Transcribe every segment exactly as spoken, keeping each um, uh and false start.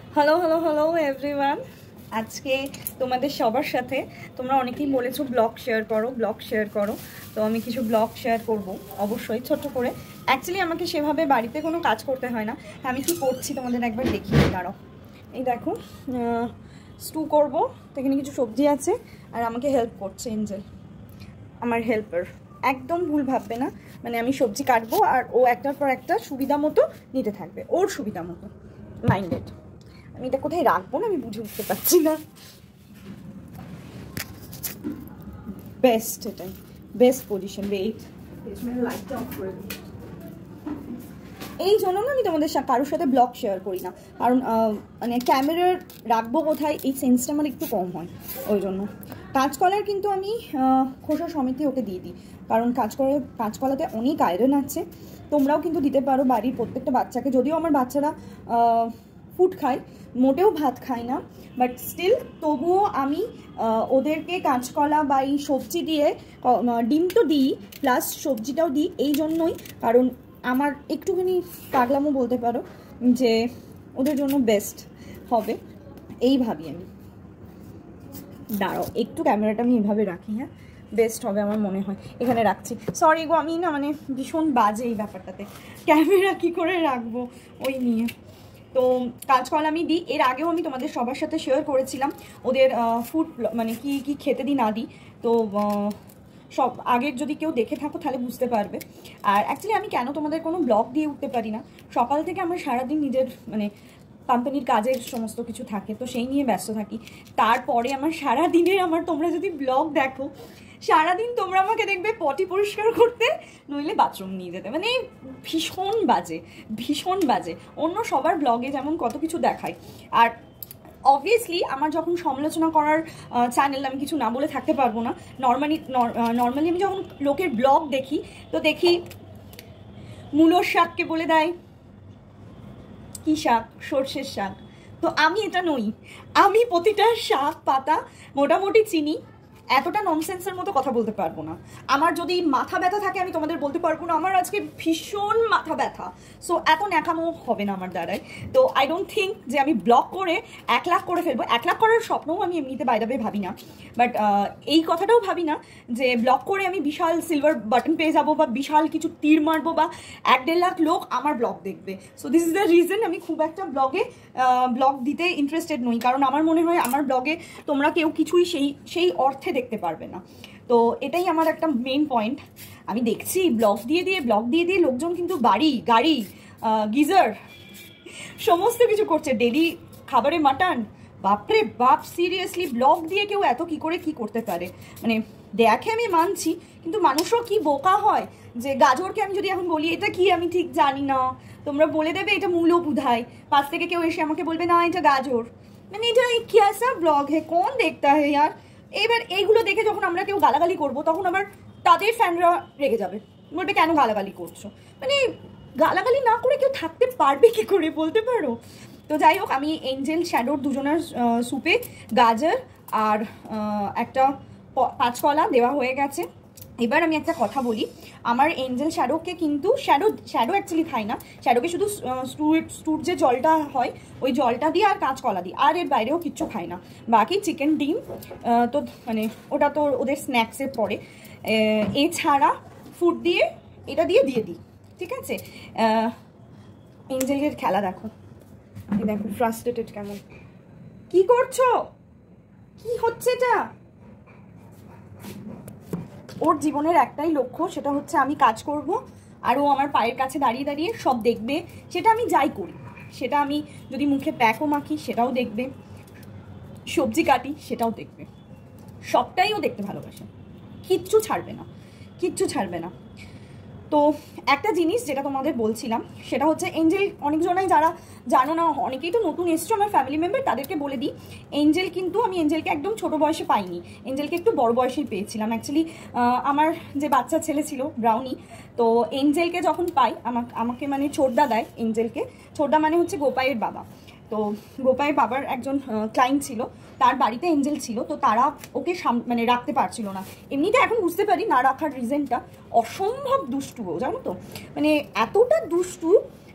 Hello hello hello everyone. আজকে তোমাদের সবার সাথে তোমরা অনেকেই বলেছো ব্লগ শেয়ার করো ব্লগ শেয়ার করো তো আমি কিছু ব্লগ শেয়ার করব অবশ্যই ছোট্ট করে। অ্যাকচুয়ালি আমাকে সেভাবে বাড়িতে কোনো কাজ করতে হয় না, আমি কি করছি তোমাদের একবার দেখিয়ে দাঁড়াও। এই দেখো স্টু করব, তো এখানে কিছু সবজি আছে আর আমাকে হেল্প করছে এঞ্জেল, আমার হেল্পার। একদম ভুল ভাববে না, মানে আমি সবজি কাটবো আর ও একটার পর একটা সুবিধা মতো নিতে থাকবে, ওর সুবিধা মতো মাইন্ডেড। আমি এটা কোথায় রাখবো না আমি বুঝে উঠতে পারছি না। বেস্ট, এটাই বেস্ট পজিশন। ওয়েট, লাইটটা অফ করে দিই। এই জন্য না আমি তোমাদের কারোর সাথে ব্লগ শেয়ার করি না, কারণ মানে ক্যামেরার রাখবো কোথায় এই সেন্সটা আমার একটু কম হয়, ওই জন্য। কাঁচকলার কিন্তু আমি খোসা সমিতি ওকে দিয়ে দিই, কারণ কাঁচকলা কাঁচকলাতে অনেক আয়রন আছে। তোমরাও কিন্তু দিতে পারো বাড়ির প্রত্যেকটা বাচ্চাকে, যদিও আমার বাচ্চারা ফুড খায়, মোটেও ভাত খায় না, বাট স্টিল তবুও আমি ওদেরকে কাঁচকলা বা এই সবজি দিয়ে, ডিম তো দিই প্লাস সবজিটাও দিই এই জন্যই, কারণ আমার একটুখানি পাগলামো বলতে পারো যে ওদের জন্য বেস্ট হবে, এই ভাবি আমি। দাঁড়াও একটু ক্যামেরাটা আমি এভাবে রাখি, হ্যাঁ বেস্ট হবে আমার মনে হয়। এখানে রাখছি, সরি গো, আমি না মানে ভীষণ বাজে এই ব্যাপারটাতে, ক্যামেরা কি করে রাখবো ওই নিয়ে। তো কাঁচকলা আমি দিই, এর আগেও আমি তোমাদের সবার সাথে শেয়ার করেছিলাম ওদের ফুড মানে কি কি খেতে দিই না দিই, তো সব আগের যদি কেউ দেখে থাকো তাহলে বুঝতে পারবে। আর অ্যাকচুয়ালি আমি কেন তোমাদের কোনো ব্লগ দিয়ে উঠতে পারি না, সকাল থেকে আমার সারাদিন নিজের মানে কোম্পানির কাজের সমস্ত কিছু থাকে, তো সেই নিয়ে ব্যস্ত থাকি। তারপরে আমার সারাদিনের আমার তোমরা যদি ব্লগ দেখো, সারাদিন তোমরা আমাকে দেখবে পটি পরিষ্কার করতে, নইলে বাথরুম নিয়ে যেতে, মানে ভীষণ বাজে ভীষণ বাজে। অন্য সবার ব্লগে যেমন কত কিছু দেখায়, আর অবভিয়াসলি আমার যখন সমালোচনা করার চ্যানেল, আমি কিছু না বলে থাকতে পারবো না। নর্মালি নর্মালি আমি যখন লোকের ব্লগ দেখি, তো দেখি মূলোর শাককে বলে দেয় কি শাক, সর্ষের শাক। তো আমি এটা নই, আমি প্রতিটা শাক পাতা মোটামুটি চিনি, এতটা ননসেন্সের মতো কথা বলতে পারবো না। আমার যদি মাথা ব্যথা থাকে আমি তোমাদের বলতে পারবো না আমার আজকে ভীষণ মাথা ব্যথা, সো এত ন্যাকামো হবে না আমার দ্বারাই। তো আই ডোন্ট থিঙ্ক যে আমি ব্লগ করে এক লাখ করে ফেলবো, এক লাখ করার স্বপ্নও আমি এমনিতে বাইরে ভাবি না, বাট এই কথাটাও ভাবি না যে ব্লগ করে আমি বিশাল সিলভার বাটন পেয়ে যাবো বা বিশাল কিছু তীর মারবো বা এক দেড় লাখ লোক আমার ব্লগ দেখবে। So this is the reason আমি খুব একটা ব্লগে ব্লগ দিতে ইন্টারেস্টেড নই, কারণ আমার মনে হয় আমার ব্লগে তোমরা কেউ কিছুই সেই সেই অর্থে দেখতে পারবে না। তো এটাই আমার একটা মেন পয়েন্ট। আমি দেখছি ব্লগ দিয়ে দিয়ে ব্লগ দিয়ে দিয়ে লোকজন কিন্তু বাড়ি গাড়ি গিজার সমস্ত কিছু করছে, ডেলি খাবারে মাটন, বাপরে বাপ, সিরিয়াসলি ব্লগ দিয়ে কেউ এত কি করে কি করতে পারে? মানে দেখে আমি মানছি, কিন্তু মানুষও কি বোকা হয় যে গাজরকে আমি যদি এখন বলি এটা কি আমি ঠিক জানি না, তোমরা বলে দেবে এটা মূলো বুধাই, পাশ থেকে কেউ এসে আমাকে বলবে না এটা গাজর, মানে এটা ক্যাসা ব্লগ হে, কোন দেখতা হে ইয়ার। এবার এইগুলো দেখে যখন আমরা কেউ গালাগালি করবো, তখন আবার তাদের ফ্যানরা রেগে যাবে, বলবে কেন গালাগালি করছো। মানে গালাগালি না করে কেউ থাকতে পারবে কি করে বলতে পারো? তো যাই হোক, আমি এঞ্জেল শ্যাডোর দুজনের স্যুপে গাজর আর একটা কাঁচকলা দেওয়া হয়ে গেছে। এবার আমি একটা কথা বলি, আমার এঞ্জেল শ্যাডোকে কিন্তু শ্যাডো শ্যাডো অ্যাকচুয়ালি খাই না, শ্যাডোকে শুধু স্টুর স্টুর যে জলটা হয় ওই জলটা দিয়ে আর কাঁচকলা দিই, আর এর বাইরেও কিচ্ছু খাই না। বাকি চিকেন ডিম তো মানে ওটা তো ওদের স্ন্যাক্সের পরে, এছাড়া ফুড দিয়ে এটা দিয়ে দিয়ে দিই, ঠিক আছে। এঞ্জেলের খেলা দেখো, এই দেখো ফ্রাস্ট্রেটেড কেমন, কি করছো, কি হচ্ছে এটা? ওর জীবনের একটাই লক্ষ্য, সেটা হচ্ছে আমি কাজ করব আর ও আমার পায়ের কাছে দাঁড়িয়ে দাঁড়িয়ে সব দেখবে। সেটা আমি যাই করি, সেটা আমি যদি মুখে প্যাকও মাখি সেটাও দেখবে, সবজি কাটি সেটাও দেখবে, সবটাই ও দেখতে ভালোবাসে, কিচ্ছু ছাড়বে না, কিচ্ছু ছাড়বে না। তো একটা জিনিস যেটা তোমাদের বলছিলাম সেটা হচ্ছে এঞ্জেল, অনেকজনাই যারা জানো না, অনেকেই তো নতুন এসছো আমার ফ্যামিলি মেম্বার, তাদেরকে বলে দিই এঞ্জেল কিন্তু আমি এঞ্জেলকে একদম ছোট বয়সে পাইনি, এঞ্জেলকে একটু বড় বয়সেই পেয়েছিলাম। অ্যাকচুয়ালি আমার যে বাচ্চা ছেলে ছিল ব্রাউনি, তো এঞ্জেলকে যখন পাই আমাকে আমাকে মানে ছোটদা দেয় এঞ্জেলকে, ছোটদা মানে হচ্ছে গোপাইয়ের বাবা। তো গোপাইয়ের বাবার একজন ক্লায়েন্ট ছিল, তার বাড়িতে এঞ্জেল ছিল, তো তারা ওকে মানে রাখতে পারছিল না। এমনিতে এখন বুঝতে পারি না রাখার রিজনটা, অসম্ভব দুষ্টু ও, জানো তো, মানে এতটা দুষ্টু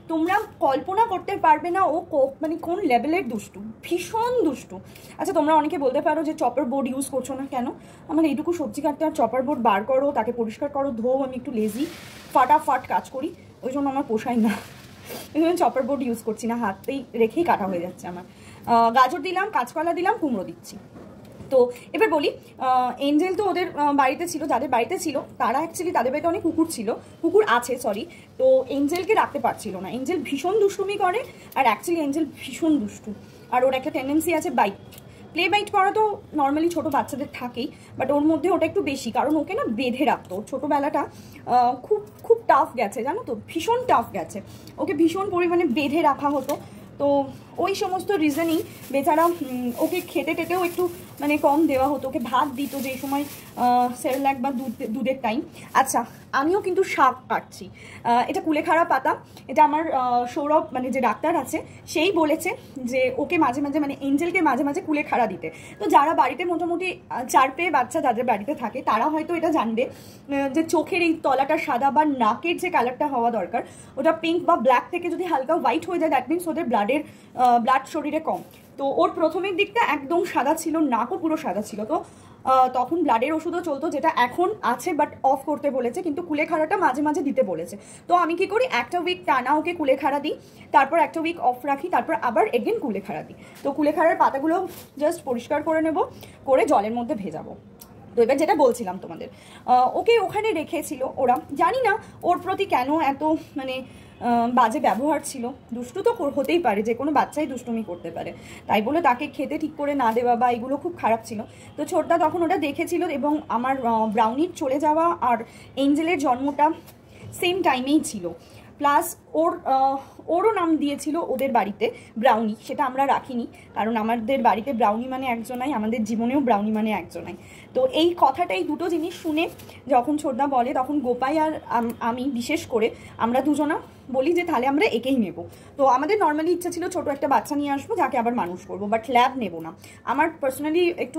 তোমরা কল্পনা করতে পারবে না ও মানে কোন লেভেলের দুষ্টু, ভীষণ দুষ্টু। আচ্ছা তোমরা অনেকে বলতে পারো যে চপার বোর্ড ইউজ করছো না কেন? আমার এইটুকু সবজি কাটতে আর চপার বোর্ড বার করো, তাকে পরিষ্কার করো, ধোও, আমি একটু লেজি, ফাটাফাট কাজ করি, ওই জন্য আমার পোষায় না, ওই জন্য চপার বোর্ড ইউজ করছি না, হাতেই রেখেই কাটা হয়ে যাচ্ছে আমার। গাজর দিলাম, কাঁচকলা দিলাম, কুমড়ো দিচ্ছি। তো এবার বলি, এঞ্জেল তো ওদের বাড়িতে ছিল, যাদের বাড়িতে ছিল তারা অ্যাকচুয়ালি তাদের বাড়িতে অনেক কুকুর ছিল, কুকুর আছে সরি, তো এঞ্জেলকে রাখতে পারছিল না। এঞ্জেল ভীষণ দুষ্টুমি করে, আর অ্যাকচুয়ালি এঞ্জেল ভীষণ দুষ্টু, আর ওর একটা টেন্ডেন্সি আছে বাইট, প্লে বাইট করা তো নর্মালি ছোটো বাচ্চাদের থাকেই, বাট ওর মধ্যে ওটা একটু বেশি, কারণ ওকে না বেঁধে রাখতো। ছোটোবেলাটা খুব খুব টাফ গেছে জানো তো, ভীষণ টাফ গেছে, ওকে ভীষণ পরিমাণে বেঁধে রাখা হতো। তো ওই সমস্ত রিজনেই বেচারা ওকে খেতে টেতেও একটু মানে কম দেওয়া হতো, ওকে ভাত দিত যেই সময় সেরেল্যাক বা দুধ দুধের টাইম। আচ্ছা আমিও কিন্তু শাক কাটছি, এটা কুলেখাড়া পাতা, এটা আমার সৌরভ মানে যে ডাক্তার আছে সেই বলেছে যে ওকে মাঝে মাঝে মানে এঞ্জেলকে মাঝে মাঝে কুলেখাড়া দিতে। তো যারা বাড়িতে মোটামুটি চার পেয়ে বাচ্চা যাদের বাড়িতে থাকে তারা হয়তো এটা জানবে যে চোখের এই তলাটা সাদা বা নাকের যে কালারটা হওয়া দরকার ওটা পিঙ্ক বা ব্ল্যাক থেকে যদি হালকা হোয়াইট হয়ে যায় দ্যাট মিনস ওদের ব্লাডের ব্লাড শরীরে কম। তো ওর প্রথমের দিকটা একদম সাদা ছিল, নাকও পুরো সাদা ছিল, তো তখন ব্লাডের ওষুধও চলতো যেটা এখন আছে বাট অফ করতে বলেছে, কিন্তু কুলেখাড়াটা মাঝে মাঝে দিতে বলেছে। তো আমি কি করি, একটা উইক টানা ওকে কুলেখাড়া দিই, তারপর একটা উইক অফ রাখি, তারপর আবার এগেন কুলেখাড়া দিই। তো কুলেখাড়ার পাতাগুলো জাস্ট পরিষ্কার করে নেব, করে জলের মধ্যে ভেজাবো। তো এবার যেটা বলছিলাম তোমাদের, ওকে ওখানে রেখেছিল ওরা, জানি না ওর প্রতি কেন এত মানে বাজে ব্যবহার ছিল। দুষ্টু তো হতেই পারে, যে কোনো বাচ্চাই দুষ্টুমি করতে পারে, তাই বলে তাকে খেতে ঠিক করে না দেওয়া বা এগুলো খুব খারাপ ছিল। তো ছোটদা তখন ওটা দেখেছিল, এবং আমার ব্রাউনির চলে যাওয়া আর এঞ্জেলের জন্মটা সেম টাইমেই ছিল, প্লাস ওর ওরও নাম দিয়েছিল ওদের বাড়িতে ব্রাউনি, সেটা আমরা রাখিনি, কারণ আমাদের বাড়িতে ব্রাউনি মানে একজনাই, আমাদের জীবনেও ব্রাউনি মানে একজনাই। তো এই কথাটাই দুটো জিনিস শুনে যখন ছোটদা বলে, তখন গোপাই আর আমি বিশেষ করে আমরা দুজনা বলি যে তাহলে আমরা একেই নেব। তো আমাদের নর্মালি ইচ্ছা ছিল ছোট একটা বাচ্চা নিয়ে আসবো যাকে আবার মানুষ করবো, বাট ল্যাব নেব না। আমার পার্সোনালি একটু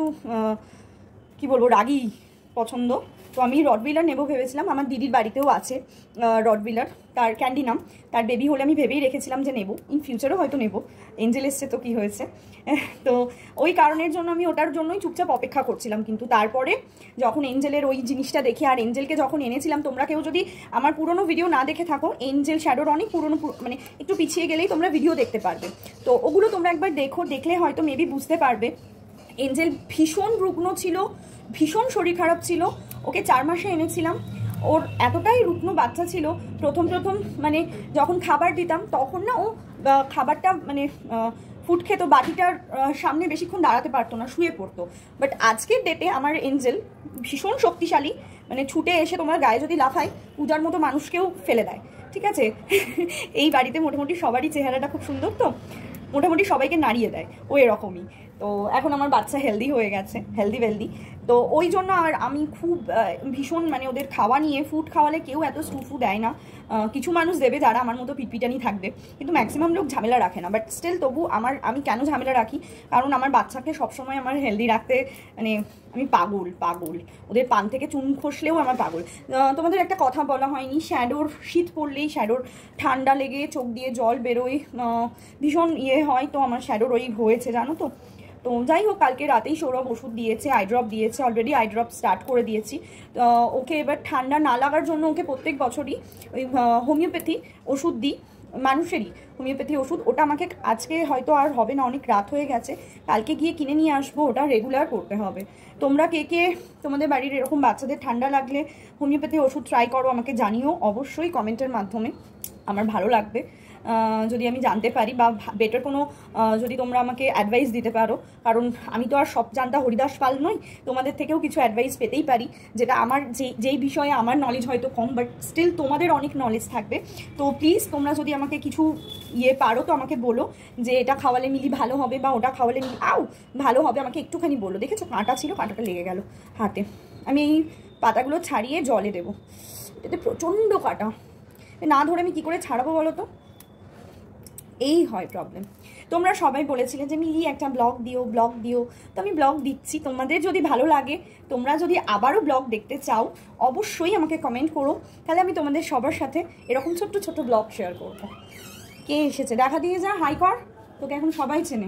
কি বলবো রাগি পছন্দ, তো আমি রডভিলার নেবো ভেবেছিলাম। আমার দিদির বাড়িতেও আছে রডভিলার, তার ক্যান্ডি নাম, তার বেবি হলে আমি ভেবেই রেখেছিলাম যে নেব, ইন ফিউচারও হয়তো নেব। এঞ্জেল এসছে তো কি হয়েছে, তো ওই কারণের জন্য আমি ওটার জন্যই চুপচাপ অপেক্ষা করছিলাম। কিন্তু তারপরে যখন এঞ্জেলের ওই জিনিসটা দেখে, আর এঞ্জেলকে যখন এনেছিলাম, তোমরা কেউ যদি আমার পুরনো ভিডিও না দেখে থাকো, এঞ্জেল শ্যাডোর অনেক পুরনো মানে একটু পিছিয়ে গেলেই তোমরা ভিডিও দেখতে পারবে, তো ওগুলো তোমরা একবার দেখো, দেখলে হয়তো মেবি বুঝতে পারবে। এঞ্জেল ভীষণ রুগ্ন ছিল, ভীষণ শরীর খারাপ ছিল, ওকে চার মাসে এনেছিলাম। ওর এতটাই রুগ্ন বাচ্চা ছিল, প্রথম প্রথম মানে যখন খাবার দিতাম তখন না ও খাবারটা মানে ফুড খেত, বাটিটার সামনে বেশিক্ষণ দাঁড়াতে পারতো না, শুয়ে পড়তো। বাট আজকের ডেটে আমার এঞ্জেল ভীষণ শক্তিশালী, মানে ছুটে এসে তোমার গায়ে যদি লাফায় পূজার মতো মানুষকেও ফেলে দেয়, ঠিক আছে। এই বাড়িতে মোটামুটি সবারই চেহারাটা খুব সুন্দর, তো মোটামুটি সবাইকে নাড়িয়ে দেয়, ও এরকমই। তো এখন আমার বাচ্চা হেলদি হয়ে গেছে, হেলদি ওয়েলদি, তো ওই জন্য আর আমি খুব ভীষণ মানে ওদের খাওয়া নিয়ে, ফুড খাওয়ালে কেউ এত স্টুফু দেয় না, কিছু মানুষ দেবে যারা আমার মতো পিটপিটানি থাকবে, কিন্তু ম্যাক্সিমাম লোক ঝামেলা রাখে না। বাট স্টিল তবু আমার আমি কেন ঝামেলা রাখি, কারণ আমার বাচ্চাকে সবসময় আমার হেলদি রাখতে মানে আমি পাগল পাগল ওদের পান থেকে চুন খসলেও আমার পাগল। তোমাদের একটা কথা বলা হয়নি, শ্যাডোর শীত পড়লেই শ্যাডোর ঠান্ডা লেগে চোখ দিয়ে জল বেরোয়, ভীষণ ইয়ে হয়, তো আমার শ্যাডোর ওই হয়েছে জানো তো। তো যাই হোক, কালকে রাতেই সৌরভ ওষুধ দিয়েছে, আইড্রপ দিয়েছে, অলরেডি আইড্রপ স্টার্ট করে দিয়েছি। ওকে এবার ঠান্ডা না লাগার জন্য ওকে প্রত্যেক বছরই ওই হোমিওপ্যাথি ওষুধ দিই, মানুষেরই হোমিওপ্যাথি ওষুধ, ওটা আমাকে আজকে হয়তো আর হবে না, অনেক রাত হয়ে গেছে, কালকে গিয়ে কিনে নিয়ে আসবো, ওটা রেগুলার করতে হবে। তোমরা কে কে তোমাদের বাড়ির এরকম বাচ্চাদের ঠান্ডা লাগলে হোমিওপ্যাথি ওষুধ ট্রাই করো, আমাকে জানিও অবশ্যই কমেন্টের মাধ্যমে, আমার ভালো লাগবে যদি আমি জানতে পারি, বা বেটার কোনো যদি তোমরা আমাকে অ্যাডভাইস দিতে পারো, কারণ আমি তো আর সব জানতা হরিদাস পাল নই, তোমাদের থেকেও কিছু অ্যাডভাইস পেতেই পারি, যেটা আমার যে যেই বিষয়ে আমার নলেজ হয়তো কম, বাট স্টিল তোমাদের অনেক নলেজ থাকবে। তো প্লিজ তোমরা যদি আমাকে কিছু ইয়ে পারো তো আমাকে বলো যে এটা খাওয়ালে মিলি ভালো হবে, বা ওটা খাওয়ালে মিলি আও ভালো হবে, আমাকে একটুখানি বলো। দেখেছো কাঁটা ছিল, কাঁটাটা লেগে গেল হাতে, আমি এই পাতাগুলো ছাড়িয়ে জলে দেবো, এতে প্রচণ্ড কাঁটা, না ধরে আমি কী করে ছাড়াবো বলো তো, এই হয় প্রবলেম। তোমরা সবাই বলেছিলে যে মিলি একটা ব্লগ দিও ব্লগ দিও, তো আমি ব্লগ দিচ্ছি। তোমাদের যদি ভালো লাগে, তোমরা যদি আবারও ব্লগ দেখতে চাও, অবশ্যই আমাকে কমেন্ট করো, তাহলে আমি তোমাদের সবার সাথে এরকম ছোট্ট ছোট্ট ব্লগ শেয়ার করবো। কে এসেছে দেখা দিয়ে যা, হাই কর, তোকে এখন সবাই চেনে।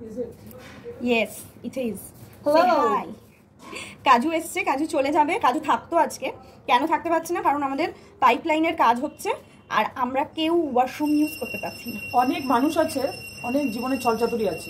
Yes it is. হাই, কাজু এসছে, কাজু চলে যাবে। কাজু থাকতো আজকে, কেন থাকতে পারছে না, কারণ আমাদের পাইপলাইনের কাজ হচ্ছে আর আমরা কেউ ওয়াশরুম ইউজ করতে পারছি না। অনেক মানুষ আছে, অনেক জীবনে ছলচাতুরি আছে,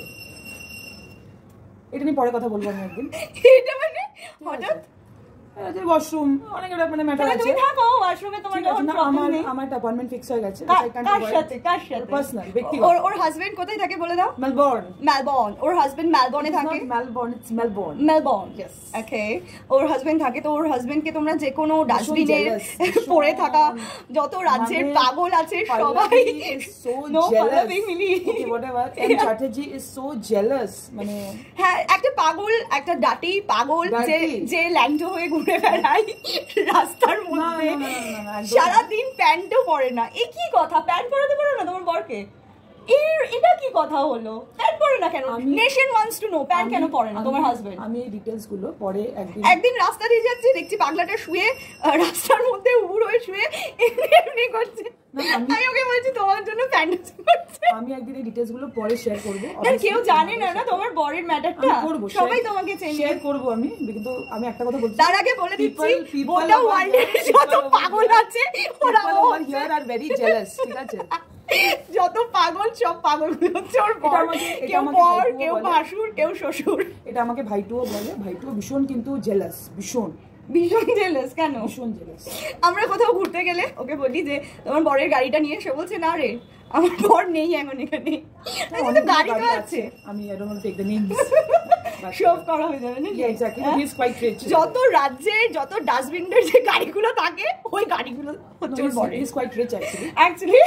এটা নিয়ে পরে কথা বলবো আমি একদিন। এটা মানে হঠাৎ ওয়াশরুম অনেক মানে ম্যাটার আছে। তুমি থাকো ওয়াশরুমে, তোমার যখন আমার আমার একটা অ্যাপয়েন্টমেন্ট ফিক্স হয়ে গেছে। কার সাথে? কার সাথে? পার্সোনাল, ব্যক্তিগত। ওর ওর হাজবেন্ড কোথায় থাকে বলে দাও? মেলবোর্ন। মেলবোর্ন। ওর হাজবেন্ড মেলবোর্নে থাকে। Melbourne, it's Melbourne. Melbourne, yes. Okay. ওর হাজবেন্ড থাকে, তো ওর হাজবেন্ডকে তোমরা যে কোনো ডাস্টবিনে পড়ে থাকা যত রাজ্যের পাগল আছে সবাই no following Mili whatever and Chatterjee is so jealous, মানে হ্যাঁ একটা পাগল, একটা ডাটি পাগল যে যে ল্যাংটো হয়ে ঘুরে বেড়ায় রাস্তার মধ্যে, সারাদিন প্যান্টও পরে না। এ কি কথা, প্যান্ট পরাতে পারো না তোমার বরকে? এর এটা কি কথা হলো? প্যান্ট পরে না কেন? Nation wants to know pant কেন পরে না তোমার হাজবেন্ড? আমি এই ডিটেইলস গুলো পরে একদিন একদিন রাস্তা দিয়ে যাচ্ছি, দেখছি পাগলাটা শুয়ে রাস্তার মধ্যে উবুর হয়ে শুয়ে এমনি এমনি করছে। আমি ওকে বলছি তোমার জন্য প্যান্ট পরছে। আমি একদিন এই ডিটেইলস গুলো পরে শেয়ার করব। আর কেউ জানে না না তোমার বরের ম্যাটারটা, সবাই তোমাকে চেনে। শেয়ার করব আমি, কিন্তু আমি একটা কথা বলছি, তার আগে বলে দিচ্ছি গোটা ওয়ার্ল্ডের যত পাগল আছে ওরা হিয়ার আর ভেরি জেলাস, ঠিক আছে? যত পাগল সব পাগল হচ্ছে ওর বর, কেউ বর, কেউ ভাসুর, কেউ শ্বশুর। এটা আমাকে ভাইটুও বলে, ভাইটুও ভীষণ কিন্তু জেলাস, ভীষণ ভীষণ জেলাস। কেন? ভীষণ জেলাস। আমরা কোথাও ঘুরতে গেলে ওকে বলি যে তোমার বরের গাড়িটা নিয়ে, সে বলছে না রে আমার বর নেই এখন এখানে, গাড়ি তো আছে। আমি I don't want to take the names, শোভ করা হয়ে যাবে না? Exactly, he is quite rich. যত রাজ্যে যত ডাস্টবিনের যে গাড়িগুলো থাকে ওই গাড়িগুলো হচ্ছে ওর বর। He is quite rich actually. Actually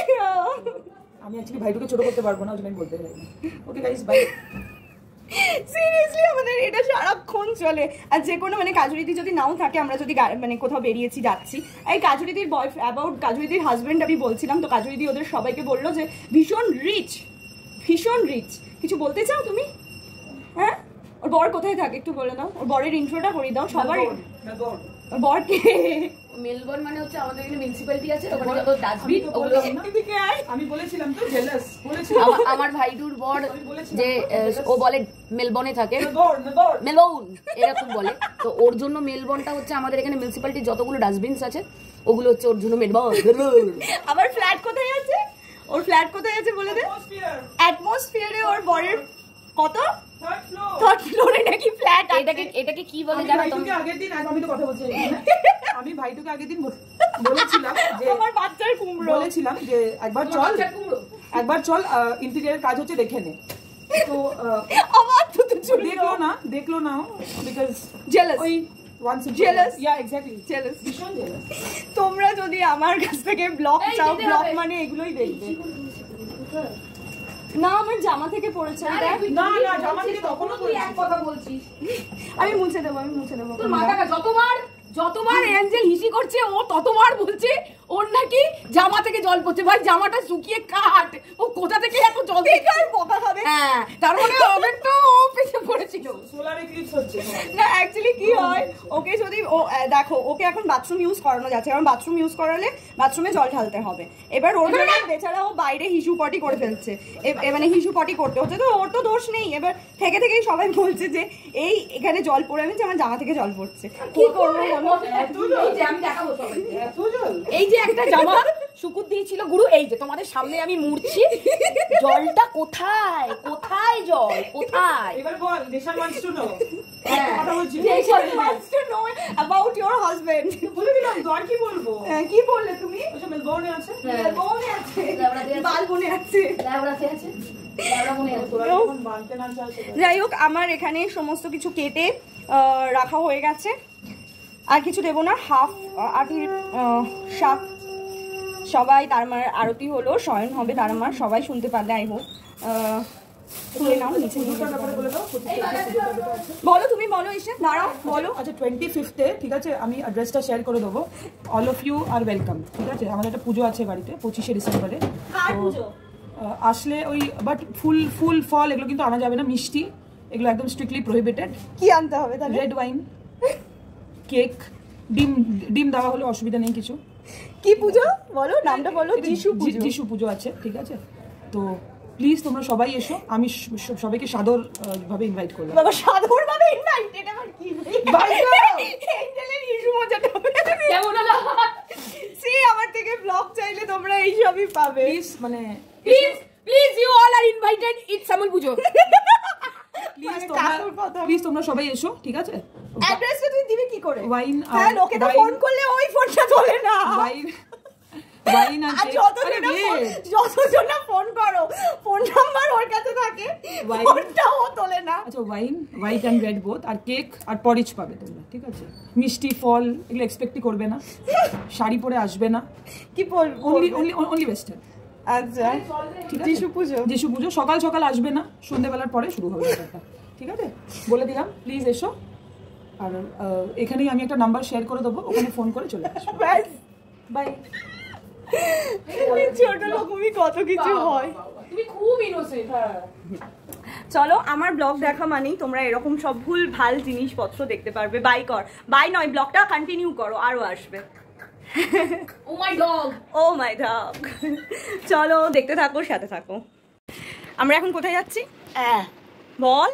আমি অ্যাকচুয়ালি ভাইটুকে ছোট করতে পারবো না, ওই জন্য আমি বলতে চাই। Okay guys, by. সিরিয়াসলি আমাদের এটা সারাক্ষণ চলে। আর যে কোনো মানে কাজুরিদি যদি নাও থাকে, আমরা যদি মানে কোথাও বেরিয়েছি যাচ্ছি, এই কাজুরিদির বয় অ্যাবাউট কাজুরিদির হাজবেন্ড আমি বলছিলাম, তো কাজুরিদি ওদের সবাইকে বললো যে ভীষণ রিচ, ভীষণ রিচ। কিছু বলতে চাও তুমি? হ্যাঁ, ওর বর কোথায় থাকে একটু বলে দাও, ওর বরের ইন্ট্রোটা করে দাও সবার। ওর বর কে? মেলবোর্ন মানে হচ্ছে আমাদের এখানে মিউনিসিপ্যালিটি আছে, ওখানে যত ডাস্টবিন ওগুলো। আমি বলেছিলাম তো জেলাস বলেছিলাম। আমার ভাইটুর বর যে ও বলে মেলবোর্নে থাকে, মেলবোর্ন মেলবোর্ন এরকম বলে, তো ওর জন্য মেলবোর্নটা হচ্ছে আমাদের এখানে মিউনিসিপ্যালিটির যতগুলো ডাস্টবিনস আছে ওগুলো হচ্ছে ওর জন্য মেলবোর্ন। আবার ফ্ল্যাট কোথায় আছে? ওর ফ্ল্যাট কোথায় আছে বলে দে। অ্যাটমসফিয়ারে ওর বরের কত? থার্ড ফ্লোরে নাকি ফ্ল্যাট। এটাকে এটাকে কি বলে জানো তুমি? আগের দিন আমি তো কথা বলছি, আমি ভাইটুকে আগের দিন বলেছিলাম যে আমার বাচ্চার কুমড়ো, বলেছিলাম যে একবার চল একবার চল ইন্টেরিয়রের কাজ হচ্ছে দেখে নে। তো আমার তো দেখলো না, দেখলো না বিকজ জেলাস। ওই once jealous, yeah exactly jealous, ভীষণ jealous। তোমরা যদি আমার কাছ থেকে ব্লগ চাও, ব্লগ মানে এগুলোই দেখবে না। আমার জামা থেকে পড়েছে, না না জামা থেকে তখনও তুই এক কথা বলছিস। আমি মুছে দেবো, আমি মুছে দেবো। তোর মাথাটা যতবার যতবার অ্যাঞ্জেল হিসি করছে ও ততবার বলছে ওর নাকি জামা থেকে জল পড়ছে। ভাই জামাটা শুকিয়ে কাট, ও কোথা থেকে এত জল বেকার বকা হবে। হ্যাঁ, তার মানে অনেক তো ও পেছে পড়েছিল। সোলার এক্লিপস হচ্ছে না, অ্যাকচুয়ালি কি হয়, ওকে যদি ও দেখো ওকে এখন বাথরুম ইউজ করানো যাচ্ছে, কারণ বাথরুম ইউজ করালে বাথরুমে জল ঢালতে হবে। এবার ওর জন্য বেচারা ও বাইরে হিসু পটি করে ফেলছে, মানে হিসু পটি করতে হচ্ছে, তো ওর তো দোষ নেই। এবার থেকে থেকেই সবাই বলছে যে এই এখানে জল পড়ে আমি যে আমার জামা থেকে জল পড়ছে, কি করবো বলো? এই যে একটা জামা শুকুর দিয়েছিল গুরু, এই যে তোমাদের সামনে আমি মুড়ছি, জলটা কোথায় কোথায় জল কোথায়? এবার বল, নেশা ওয়ান্টস টু নো। কথা বলছি, nation wants to know about your husband. বলে দিলাম তো, আর কি বলবো? কি বললে তুমি? ওই মেলবোর্নে আছে, মেলবোর্নে আছে, বালবনে আছে, ল্যাবরাতে আছে, ল্যাবরাবনে আছে। যাই হোক, আমার এখানে সমস্ত কিছু কেটে রাখা হয়ে গেছে, আর কিছু দেবো না। হাফ আটির শাক সবাই, তার মানে আরতি হলো, শয়ন হবে তার আমার, সবাই শুনতে পারলে আই হোক। তুলে নাও নিচে, বলো তুমি বলো, এসে দাঁড়াও বলো। আচ্ছা, টোয়েন্টি ফিফথে ঠিক আছে, আমি অ্যাড্রেসটা শেয়ার করে দেবো। All of you are welcome, ঠিক আছে? আমাদের একটা পুজো আছে বাড়িতে পঁচিশে ডিসেম্বরে, তো আসলে ওই বাট ফুল ফুল ফল এগুলো কিন্তু আনা যাবে না, মিষ্টি এগুলো একদম স্ট্রিক্টলি প্রহিবিটেড। কি আনতে হবে তাহলে? রেড ওয়াইন, কেক, ডিম ডিম দেওয়া হলে অসুবিধা নেই কিছু। কি পুজো বলো, নামটা বলো? যিশু পুজো, যিশু পুজো আছে, ঠিক আছে? তো প্লিজ তোমরা সবাই এসো, আমি সবাইকে সাদর ভাবে ইনভাইট করলাম। বাবা সাদর ভাবে ইনভাইট, এটা আবার কি এঞ্জেলের ইস্যু মজাটা কেমন হলো? সি আমার থেকে ব্লগ চাইলে তোমরা এই সবই পাবে। প্লিজ মানে please please you all are invited, it's small puja. Please তোমরা প্লিজ তোমরা সবাই এসো, ঠিক আছে? অ্যাড্রেসটা তুই দিবি কি করে? ওয়াইন হ্যাঁ, লোকে তো ফোন করলে ওই ফোনটা তোলে না। ওয়াইন ওয়াইন আর আছে, যতজনা যতজনা ফোন করো ফোন নাম্বার ওর কাছে থাকে, ফোনটাও তোলে না। আচ্ছা, wine white and red both, আর কেক আর পরিচ পাবে তোমরা, ঠিক আছে? মিষ্টি ফল এগুলো এক্সপেক্টই করবে না, শাড়ি পরে আসবে না, কি বলবো, অনলি অনলি অনলি ওয়েস্টার্ন। আচ্ছা, যিশু পুজো যিশু পুজো সকাল সকাল আসবে না, সন্ধ্যেবেলার পরে শুরু হবে ব্যাপারটা, ঠিক আছে? বলে দিলাম, প্লিজ এসো। আর এখানেই আমি একটা নাম্বার শেয়ার করে দেবো, ওখানে ফোন করে চলে আসবে। বাই। ছোট রকমই কত কিছু হয়। তুমি খুব ইনোসেন্ট। হ্যাঁ, চলো, আমার ব্লগ দেখা মানেই তোমরা এরকম সব ভুল ভাল জিনিসপত্র দেখতে পারবে। বাই কর, বাই নয়, ব্লগটা কন্টিনিউ করো, আরো আসবে। Oh my dog, oh my dog. চলো দেখতে থাকো, সাথে থাকো। আমরা এখন কোথায় যাচ্ছি বল?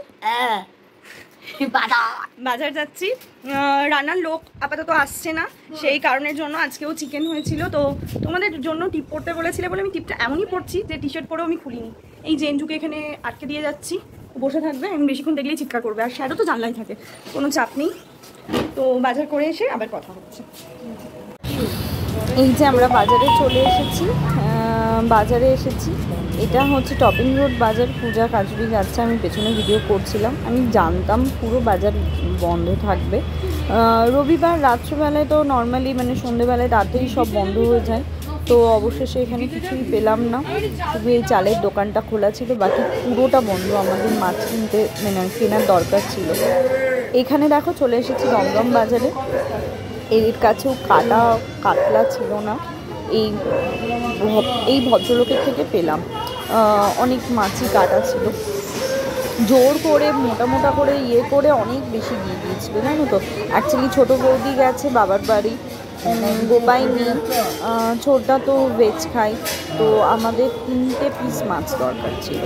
বাজার যাচ্ছি। রান্নার লোক আপাতত আসছে না, সেই কারণের জন্য আজকেও চিকেন হয়েছিল। তো তোমাদের জন্য টিপ পরতে বলেছিলে বলে আমি টিপটা এমনই পরছি যে টি শার্ট পরেও আমি খুলিনি। এই জেনজুকে এখানে আটকে দিয়ে যাচ্ছি, বসে থাকবে, আমি বেশিক্ষণ দেখলেই চিৎকার করবে। আর শ্যাডো তো জানলাই থাকে, কোনো চাপ নেই। তো বাজার করে এসে আবার কথা হচ্ছে। এই যে আমরা বাজারে চলে এসেছি, বাজারে এসেছি। এটা হচ্ছে টপিং রোড বাজার, পূজা কাজুরি যাচ্ছে। আমি পেছনে ভিডিও করছিলাম, আমি জানতাম পুরো বাজার বন্ধ থাকবে। রবিবার রাত্রেবেলায় তো নর্মালি মানে সন্ধ্যেবেলায় তাড়াতাড়ি সব বন্ধ হয়ে যায়। তো অবশেষে এখানে কিছুই পেলাম না, শুধু এই চালের দোকানটা খোলা ছিল, বাকি পুরোটা বন্ধ। আমাদের মাছ কিনতে মানে কেনার দরকার ছিল। এখানে দেখো চলে এসেছি দমদম বাজারে। এর কাছেও কাটা কাতলা ছিল না, এই এই ভদ্রলোকের থেকে পেলাম। অনেক মাছই কাটা ছিল, জোর করে মোটা মোটা করে ইয়ে করে অনেক বেশি দিয়ে দিয়েছিল, জানো তো। অ্যাকচুয়ালি ছোটো বৌদি গেছে বাবার বাড়ি, গোপাই নেই, ছোটটা তো ভেজ খাই, তো আমাদের তিনটে পিস মাছ দরকার ছিল।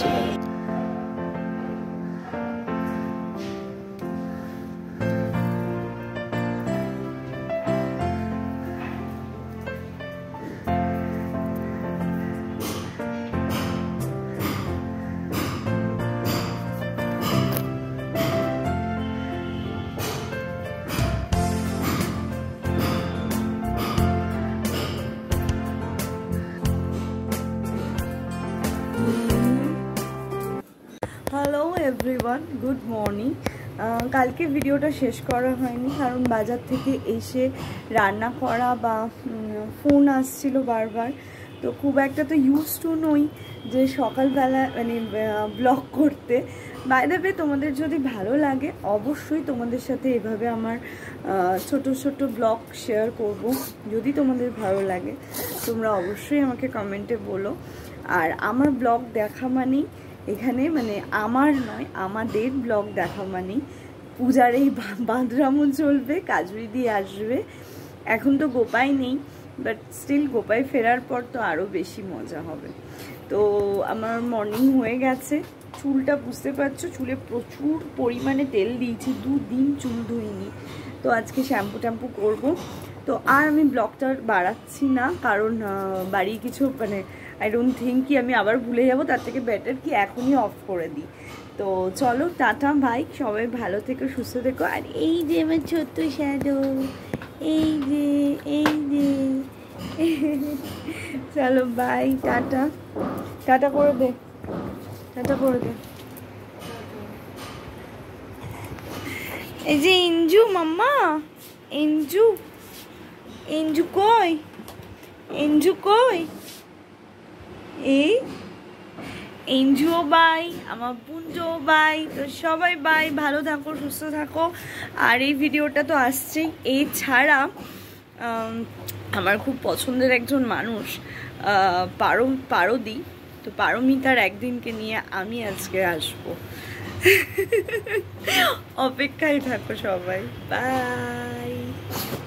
Hello everyone, good morning. কালকে ভিডিওটা শেষ করা হয়নি, কারণ বাজার থেকে এসে রান্না করা বা ফোন আসছিল বারবার, তো খুব একটা তো ইউজ টু নই যে সকালবেলা মানে ব্লগ করতে। বাই দ্য ওয়ে, তোমাদের যদি ভালো লাগে অবশ্যই তোমাদের সাথে এভাবে আমার ছোট ছোট ব্লগ শেয়ার করব। যদি তোমাদের ভালো লাগে তোমরা অবশ্যই আমাকে কমেন্টে বলো। আর আমার ব্লগ দেখা মানেই এখানে মানে আমার নয়, আমাদের ব্লগ দেখা মানেই পূজার এই বাঁদরামও চলবে, কাজুরি দিয়ে আসবে। এখন তো গোপাই নেই, বাট স্টিল গোপাই ফেরার পর তো আরও বেশি মজা হবে। তো আমার মর্নিং হয়ে গেছে, চুলটা বুঝতে পারছো, চুলে প্রচুর পরিমাণে তেল দিয়েছি, দুদিন চুল ধুইনি। তো আজকে শ্যাম্পু ট্যাম্পু করবো। তো আর আমি ব্লগটা বাড়াচ্ছি না, কারণ বাড়ি কিছু মানে আই ডোন্ট থিঙ্ক কি আমি আবার ভুলে যাব, তার থেকে বেটার কি এখনই অফ করে দিই। তো চলো, টাটা ভাই, সবাই ভালো থেকো, সুস্থ থেকো। আর এই যে আমার ছোট্ট শ্যাডো, এই যে এই যে চলো বাই, টাটা টাটা করে দে, টাটা করে দে। এই যে ইঞ্জু মাম্মা, ইঞ্জু ইঞ্জু কই, ইঞ্জু কই, এই এনজিও বাই, আমার পুঞ্জো বাই। তো সবাই বাই, ভালো থাকো, সুস্থ থাকো। আর এই ভিডিওটা তো আসছেই, এছাড়া আমার খুব পছন্দের একজন মানুষ পারো পারদি, তো পারমিতার একদিনকে নিয়ে আমি আজকে আসবো। অপেক্ষায় থাকো সবাই, বাই।